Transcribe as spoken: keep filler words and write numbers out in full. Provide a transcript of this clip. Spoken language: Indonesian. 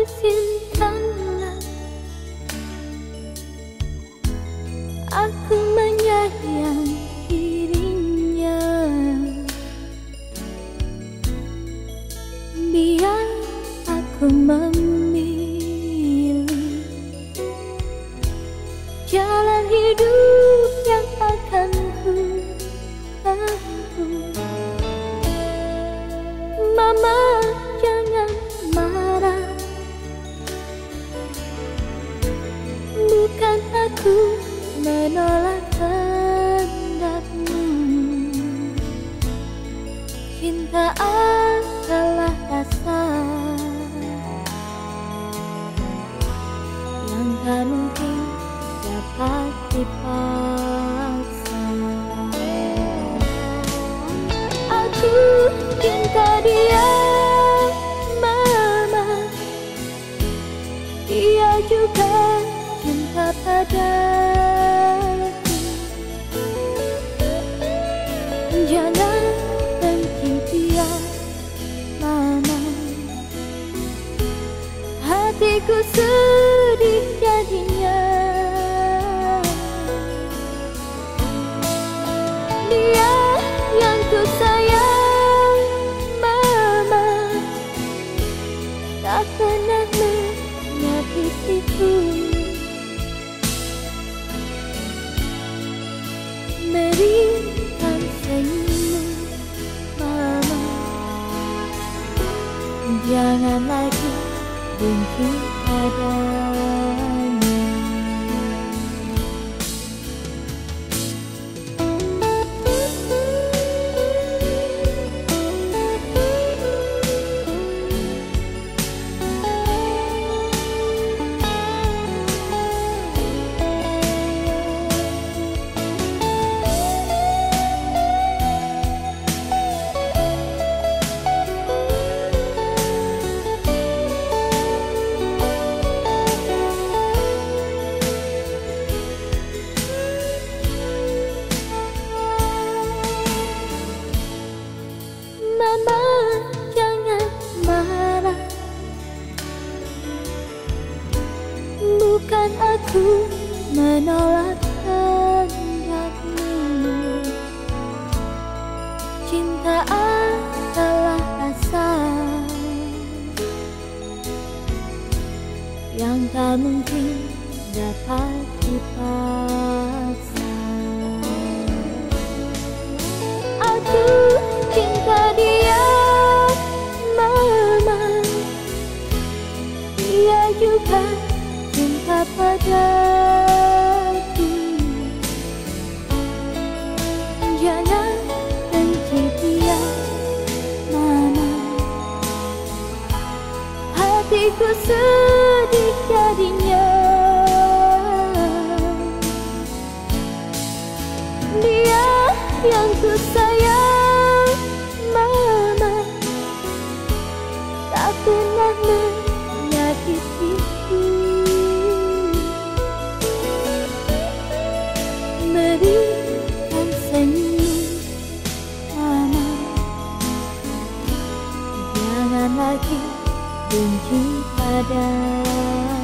simpanlah, aku menyayang dirinya. Biar aku memilih jalan hidup yang akan ku tempuh. Mama, jangan marah, bukan aku menolak kehendakmu. Cinta adalah rasa yang tak mungkin dapat dipaksa. Aku cinta dia, Mama, dia juga cinta padaku. Jangan benci dia, Mama, hatiku sedih jadinya. Dia yang ku sayang, Mama, tak pernah menyakitiku. Berikan senyum, Mama, jangan lagi benci padanya. Mama, jangan marah, bukan aku menolak kehendakmu. Cinta adalah rasa yang tak mungkin dapat dipaksa. Aku cinta dia, Mama, dia juga cinta padaku. Jangan benci dia, Mama, hatiku sedih jadinya. Dia yang ku sayang, Mama, tak pernah menyakitiku. Berikan senyum, Mama, jangan lagi benci padaku.